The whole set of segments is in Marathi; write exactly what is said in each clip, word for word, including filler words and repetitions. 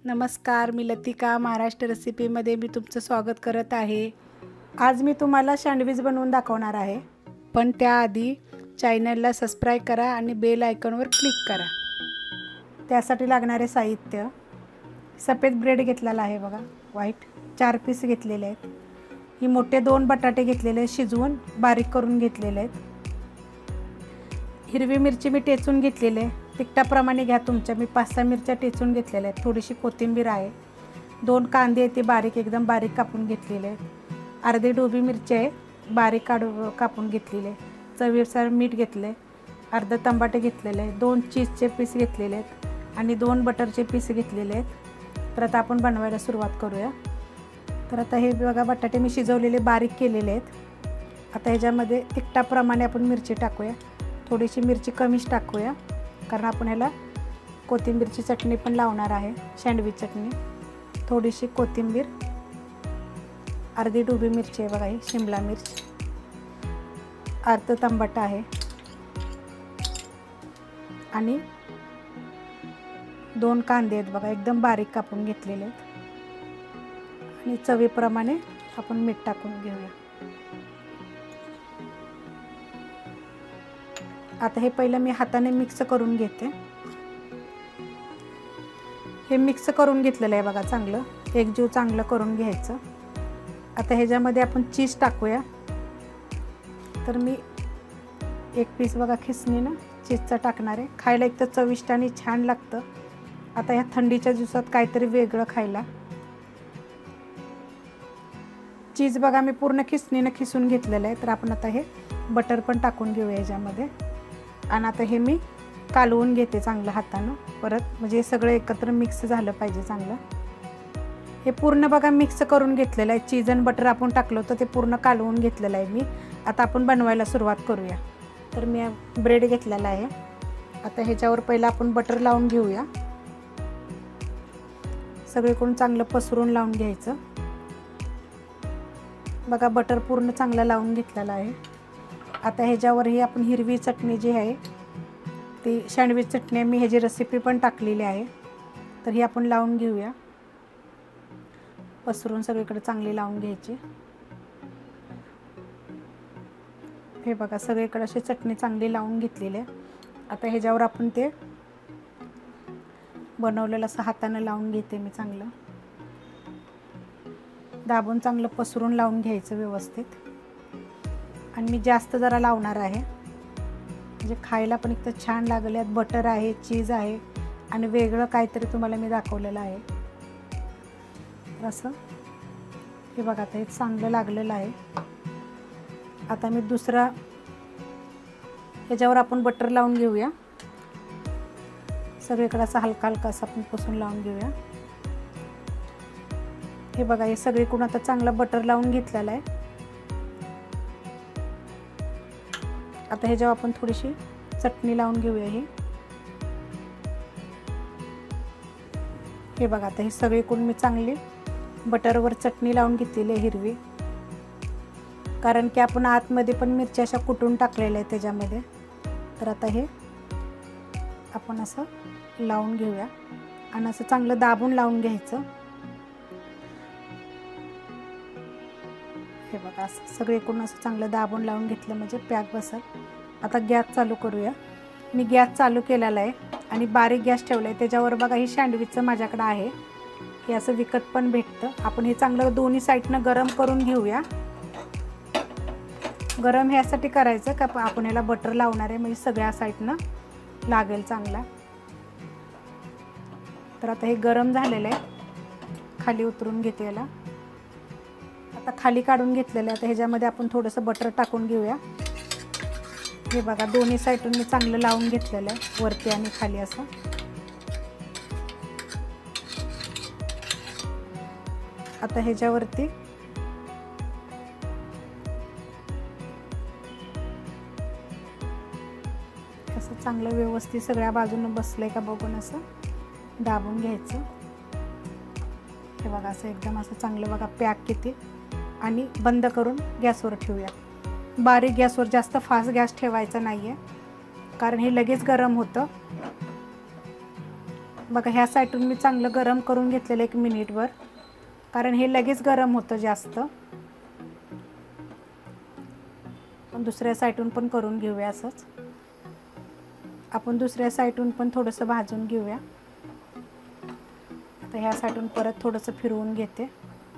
नमस्कार, मी लतिका महाराष्ट्र रेसिपीमध्ये मी तुमचं स्वागत करत आहे। आज मी तुम्हाला सँडविच बनवून दाखवणार आहे, पण त्याआधी चॅनलला सबस्क्राइब करा आणि बेल आयकॉनवर क्लिक करा। त्यासाठी लागणारे साहित्य: सफेद ब्रेड घेतलेला आहे बघा, व्हाईट चार पीस घेतलेले आहेत। ही मोठे दोन बटाटे घेतलेले शिजवून बारीक करून घेतलेले आहेत। हिरवी मिरची मी टेचून घेतलेली आहे, तिखटाप्रमाणे घ्या तुमच्या। मी पाच सहा मिरच्या टेचून घेतलेल्या आहेत। थोडीशी कोथिंबीर आहे, दोन कांदे आहेत ते बारीक एकदम बारीक कापून घेतलेले आहेत। अर्धी ढोबळी मिरची आहे बारीक काढून कापून घेतलेली आहे। चवीनुसार मीठ घेतले, अर्धा टमाटे घेतलेले आहे, दोन चीजचे पीस घेतलेले आहेत आणि दोन बटरचे पीस घेतलेले आहेत। तर आता आपण बनवायला सुरुवात करूया। तर आता हे बघा, बटाटे मी शिजवलेले बारीक केलेले आहेत। आता ह्याच्यामध्ये तिखटाप्रमाणे आपण मिरची टाकूया, थोडीशी मिरची कमीच टाकूया कारण आपण ह्याला कोथिंबीरची चटणी पण लावणार आहे, सँडविच चटणी। थोडीशी कोथिंबीर, अर्धी ढोबळी मिरची आहे बघा, ही शिमला मिर्च, अर्धा टमाटा आहे आणि दोन कांदे आहेत बघा, एकदम बारीक कापून घेतलेले आहेत आणि चवीप्रमाणे आपण मीठ टाकून घेऊया। आता हे पहिलं मी हाताने मिक्स करून घेते। हे मिक्स करून घेतलेलं आहे बघा, चांगलं एकजीव चांगलं करून घ्यायचं। आता ह्याच्यामध्ये आपण चीज टाकूया। तर मी एक पीस बघा खिसणीनं चीजचा टाकणार आहे, खायला एक तर चविष्ट आणि छान लागतं। आता ह्या थंडीच्या दिवसात काहीतरी वेगळं खायला। चीज बघा मी पूर्ण खिसणीनं खिसून घेतलेलं आहे। तर आपण आता हे बटर पण टाकून घेऊया ह्याच्यामध्ये आणि आता हे मी कालवून घेते चांगलं हातानं परत, म्हणजे हे सगळं एकत्र मिक्स झालं पाहिजे चांगलं। हे पूर्ण बघा मिक्स करून घेतलेलं आहे, चीज आणि बटर आपण टाकलं होतं ते पूर्ण कालवून घेतलेलं आहे मी। आता आपण बनवायला सुरुवात करूया। तर मी ब्रेड घेतलेला आहे, आता ह्याच्यावर पहिला आपण बटर लावून घेऊया, सगळीकडून चांगलं पसरून लावून घ्यायचं बघा। बटर पूर्ण चांगलं लावून घेतलेलं आहे। आता ह्याच्यावर ही आपण हिरवी चटणी जी आहे ती सँडविच चटणी, मी ह्याची रेसिपी पण टाकलेली आहे, तर ही आपण लावून घेऊया, पसरून सगळीकडे चांगली लावून घ्यायची। हे बघा सगळीकडे अशी चटणी चांगली लावून घेतलेली आहे। आता ह्याच्यावर आपण ते बनवलेलं असं हाताने लावून घेते मी, चांगलं दाबून चांगलं पसरून लावून घ्यायचं व्यवस्थित। आणि मी जास्त जरा लावणार आहे, म्हणजे खायला पण एकदम छान लागेल। यात बटर आहे, चीज आहे आणि वेगळं काहीतरी तुम्हाला मी दाखवलेलं आहे असं। हे बघा आता हे चांगलं लागलेलं आहे। आता मी दुसरा ह्याच्यावर आपण बटर लावून घेऊया, सगळीकडे असं हलका हलका असं आपण पुसून लावून घेऊया। हे बघा हे सगळीकडून आता चांगलं बटर लावून घेतलेलं आहे। आता ह्याच्यावर आपण थोडीशी चटणी लावून घेऊया। ही हे बघा आता हे सगळीकडून मी चांगली बटरवर चटणी लावून घेतलेली आहे हिरवी, कारण की आपण आतमध्ये पण मिरच्या अशा कुटून टाकलेल्या आहेत त्याच्यामध्ये। तर आता हे आपण असं लावून घेऊया आणि असं चांगलं दाबून लावून घ्यायचं। हे बघा असं सगळीकडून असं चांगलं दाबून लावून घेतलं म्हणजे पॅक बसेल। आता गॅस चालू करूया। मी गॅस चालू केलेला आहे आणि बारीक गॅस ठेवला आहे। त्याच्यावर बघा ही सँडविचचं माझ्याकडे आहे, हे असं विकत पण भेटतं। आपण हे चांगलं दोन्ही साईडनं गरम करून घेऊया। गरम ह्यासाठी करायचं का आपण ह्याला बटर लावणार आहे, म्हणजे सगळ्या साईडनं लागेल चांगला। तर आता हे गरम झालेलं आहे, खाली उतरून घेते याला। आता खाली काढून घेतलेलं आहे। आता ह्याच्यामध्ये आपण थोडंसं बटर टाकून घेऊया। हे बघा दोन्ही साईडून मी चांगलं लावून घेतलेलं आहे, वरती आणि खाली असं। आता ह्याच्यावरती असं चांगलं व्यवस्थित सगळ्या बाजूनं बसलंय का बघून असं दाबून घ्यायचं। हे बघा असं एकदम असं चांगलं बघा पॅक किती, आणि बंद करून गॅसवर ठेवूया। बारीक गॅसवर, जास्त फास्ट गॅस ठेवायचा नाही आहे कारण हे लगेच गरम होतं। बघा ह्या साईडून मी चांगलं गरम करून घेतलेलं एक मिनिटभर, कारण हे लगेच गरम होतं जास्त. पण दुसऱ्या साईडून पण करून घेऊया असंच. आपण दुसऱ्या साईडून पण थोडंसं भाजून घेऊया. आता ह्या साईडून परत थोडंसं फिरवून घेते.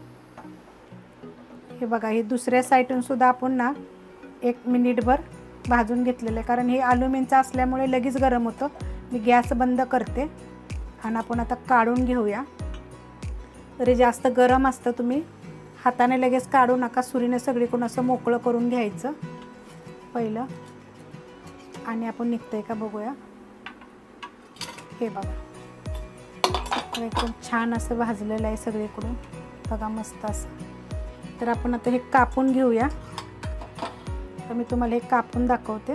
हे बघा हे दुसऱ्या साईडून सुद्धा आपण ना एक मिनिटभर भाजून घेतलेलं आहे, कारण हे ॲल्युमिनियमचं असल्यामुळे लगेच गरम होतं. मी गॅस बंद करते आणि आपण आता काढून घेऊया. तरी जास्त गरम असतं, तुम्ही हाताने लगेच काढू नका, सुरीने सगळीकडून असं मोकळं करून घ्यायचं पहिलं. आणि आपण निघतंय का बघूया. हे बघा एकदम छान असं भाजलेलं आहे सगळीकडून, बघा मस्त असं. तर आपण आता हे कापून घेऊया. तर मी तुम्हाला हे कापून दाखवते.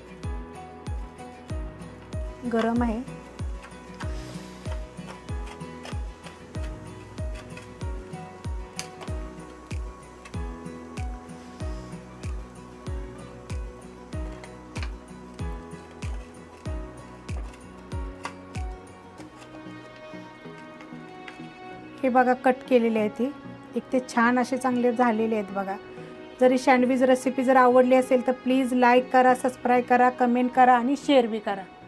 गरम आहे. हे बघा कट केलेले आहे ती एक ते छान असे चांगले झालेले आहेत बघा. जरी सँडविच रेसिपी जर आवडली असेल तर प्लीज लाईक करा, सबस्क्राईब करा, कमेंट करा आणि शेअर बी करा.